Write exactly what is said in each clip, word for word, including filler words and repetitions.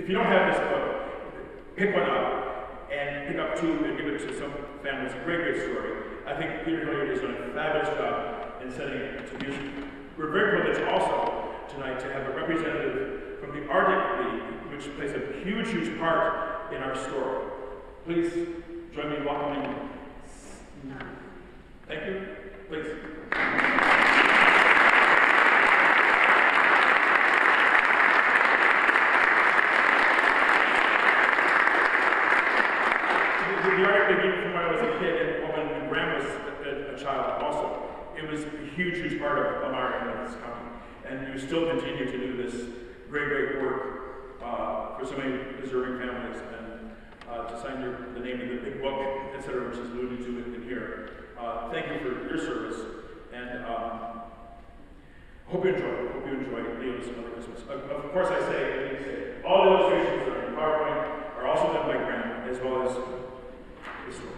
if you don't have this book, pick one up and pick up two and give it to some family. It's a great, great story. I think Peter Hilliard has done a fabulous job in setting it to music. We're very privileged also tonight to have a representative from the Arctic League, which plays a huge, huge part in our story. Please join me in welcoming. Thank you. Please. The Arctic League, from when I was a kid, and when Graham was a, a child also, it was a huge, huge part of America and this country. And you still continue to do this great, great work uh, for so many deserving families, and uh, to sign your, the name of the big book, et cetera, which is alluded to in here. Uh, thank you for your service, and um, hope you enjoy. Hope you enjoy Leo's Another Christmas. Of, of course, I say, I need to say, all the illustrations that are in PowerPoint are also done by Graham, as well as the story.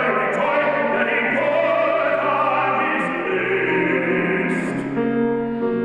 Thank you.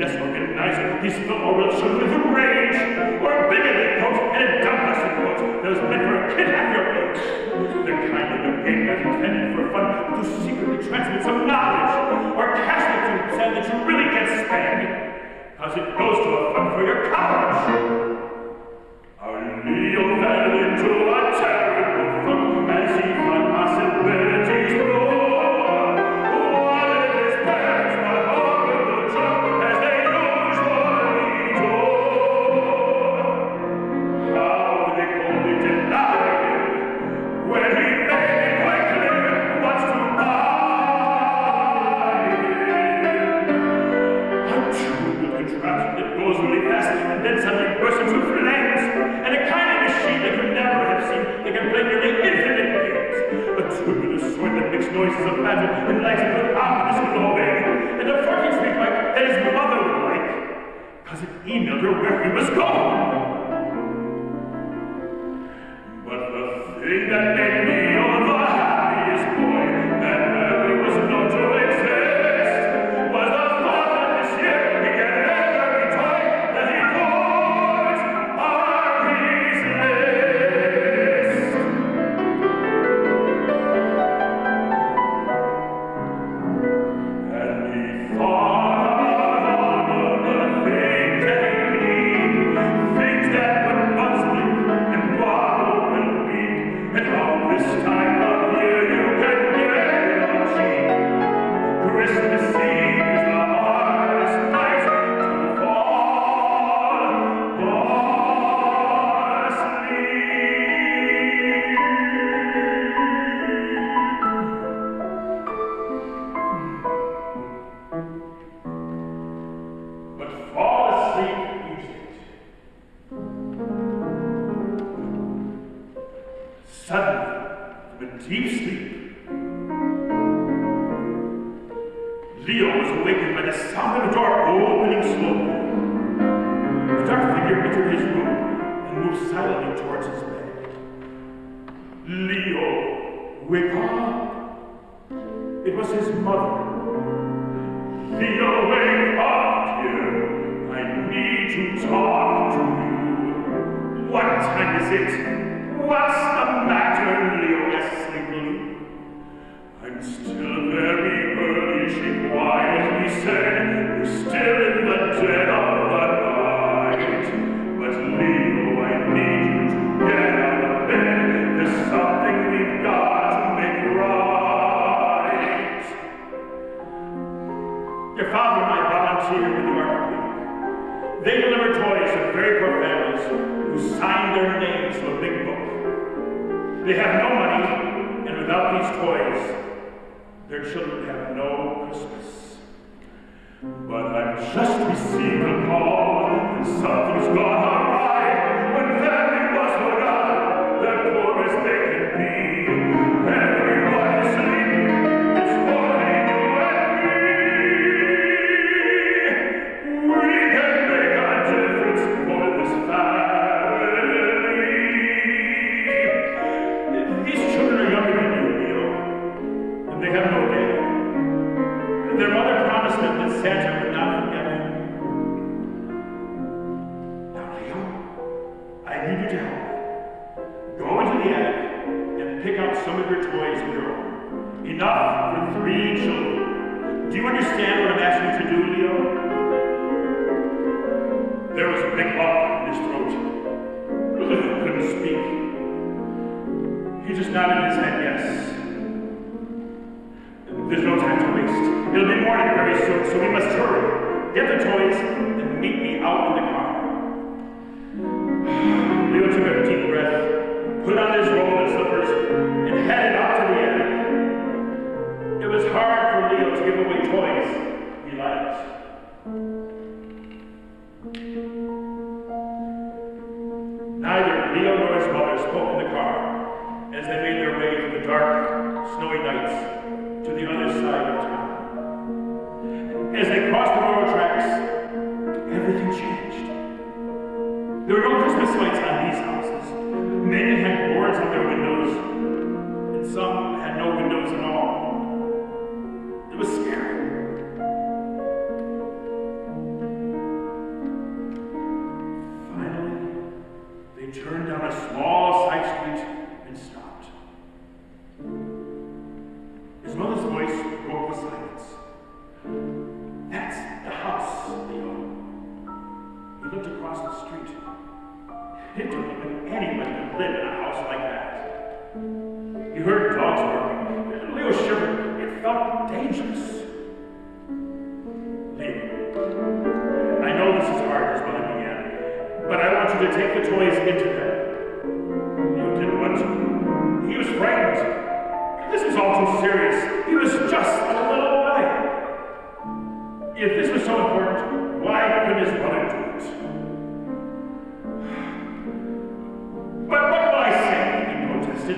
disorganized, these fellow will shoot with rage, or a bigoted coat and a dumb-busted coat that was meant for a kid half your age. The kind of a game that's intended for fun, but to secretly transmit some knowledge, or cash it to pretend that you really can spend, cause it goes to a fund for your college. Our Leo fell into a terrible funk as he found possibilities grow. And then suddenly burst into flames, and a kind of machine that you never have seen that can play nearly infinite games. A turbulent sword that makes noises of battle and lights up with ominous glowing, and a fucking speak like that his mother would like, cause it emailed her where he was going. But the thing that made me all the happiest boy that ever was known to exist was the thought that this year he can every toy that he puts on his list. And he thought of all the things that he need, things that would buzz and bottle and beat, and how this time of year you can get it all cheap. Christmas Eve is the hardest night to fall asleep. But fall asleep music. Suddenly, from a deep sleep, Leo was awakened by the sound of a door opening slowly. A dark figure entered his room and moved silently towards his bed. Leo, wake up! It was his mother. Leo, wake up, dear. I need to talk to you. What time is it? What's the matter, Leo asked sleepily. I'm still very early, she quietly said. We're still in the dead of the night. But Leo, I need you to get out of bed. There's something we've got to make right. Your father and I volunteer with the Art Clinic. They deliver toys to very poor families who sign their names to a big book. They have no money, and without these toys, their children have no Christmas. But I've just received a call, and something's gone awry. When family was forgotten, they're poor as they can be. Everyone is sleeping, it's only you and me. We can make a difference for this family. These children are younger than you, Leo, and they have no day. Their mother promised them that Santa would not forget them. Now, Leo, I need you to help me. Go into the attic and pick out some of your toys of your own. Enough for three children. Do you understand what I'm asking you to do, Leo? There was a big lump in his throat. He couldn't speak. He just nodded his head yes. There's no time to waste. It'll be morning very soon, so we must hurry. Get the toys and meet me out in the car. Leo took a deep breath, put on his roller slippers, and headed out to the attic. It was hard for Leo to give away toys he liked. Neither Leo nor his mother spoke in the car as they made their way through the dark, snowy nights to the other side of town. As they crossed the railroad tracks, everything changed. There were no Christmas lights on these houses. Many had boards on their windows, and some had no windows at all. It was scary. It didn't even anybody could live in a house like that. He heard dogs barking. Leo shivered. It felt dangerous. Leo, I know this is hard, his mother began, but I want you to take the toys into bed. Leo didn't want to. He was frightened. This was all too serious. He was just a little boy. If this was so important, why couldn't his mother do it? But what will I say? He protested.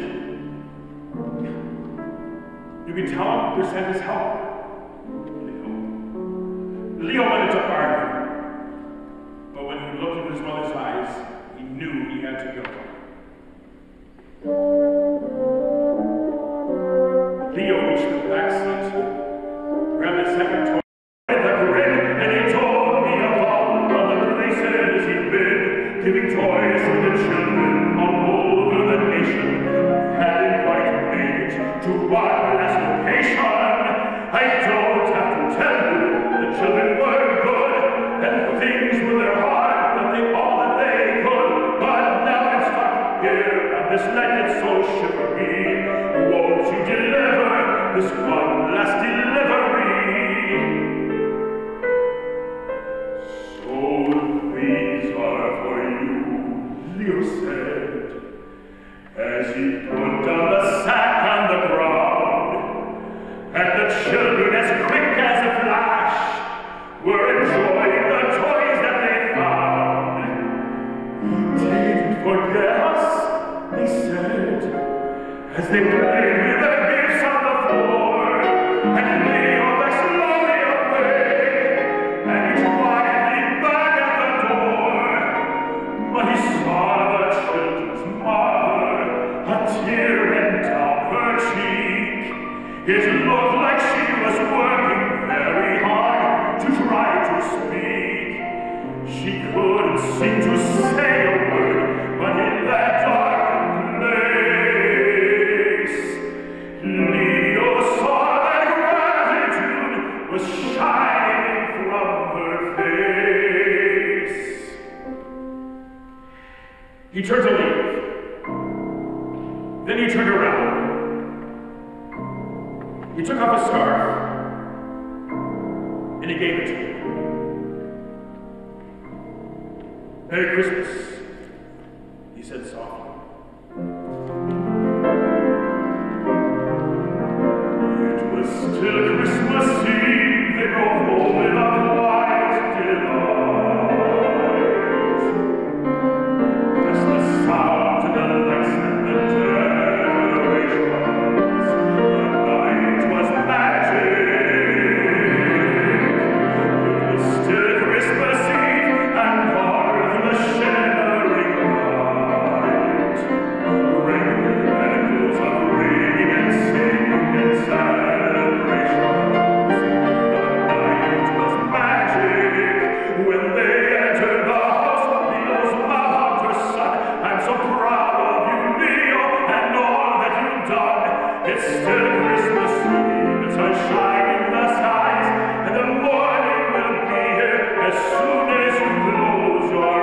You can tell him your sent his help. Leo. Leo wanted to argue. But when he looked in his mother's eyes, he knew he had to go. Leo reached the back seat, grabbed the second toy with a grin, and he told me about all the places he'd been, giving toys to the children all over the nation. Hadn't quite made it to one last location. I don't have to tell you, the children were good, and things were their hard, but they all that they could. But now I'm stuck here, and this night gets so shivery. Won't you deliver this one last delivery? So these are for you, Leo said, as he put down the sack on the ground. And the children, as quick as a flash, were enjoying the toys that they found. You didn't forget us, they said, as they played with their gifts on the floor, and Leo backed slowly away, and he quietly back at the door. But he saw the children's mother, a tear ran down her cheek. It looked like she was working very hard to try to speak. She couldn't seem to say a word, but in that dark place, Leo saw that gratitude was shining from her face. He turned to leave. Then he turned around. He took off his scarf, and he gave it to me. Merry Christmas, he said softly. It was still Christmas Eve, they drove home in a quiet delight. As the sound and the lights and the decorations, the night was magic. It was still Christmas Eve, and all through the shimmering night, ringing echoes of ringing and singing and celebrations. The night was magic when they entered the house. Leo's mom hugged her son. I'm so proud of you, Leo, and all that you've done. It's still Christmas Eve, the sun shining in the skies, and the morning will be here as soon as you close your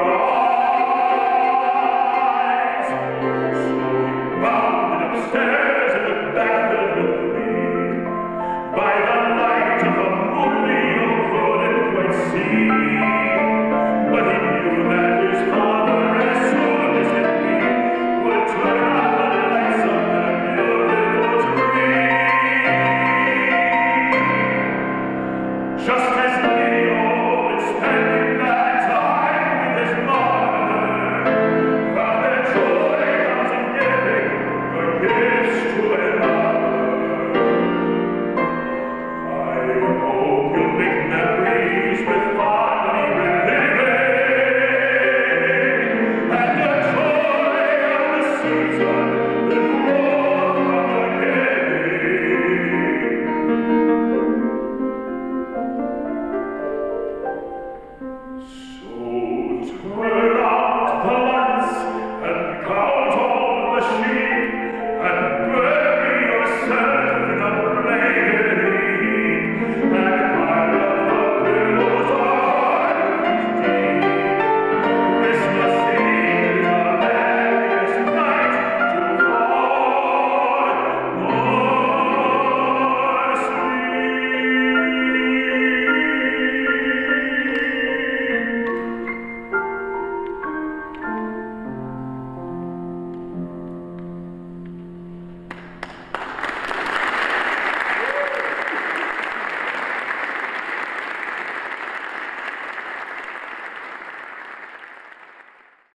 eyes. So he bounded upstairs and looked back filled with glee. By the light of the moon, Leo couldn't quite see, but he knew that his father, as soon as it be, would turn on the lights of the beautiful tree. Just